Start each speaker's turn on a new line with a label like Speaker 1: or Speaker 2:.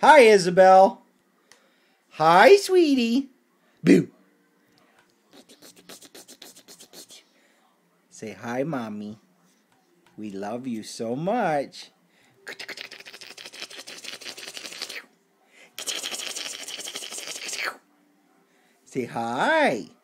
Speaker 1: Hi, Isabel. Hi, sweetie. Boo. Say hi, Mommy. We love you so much. Say hi.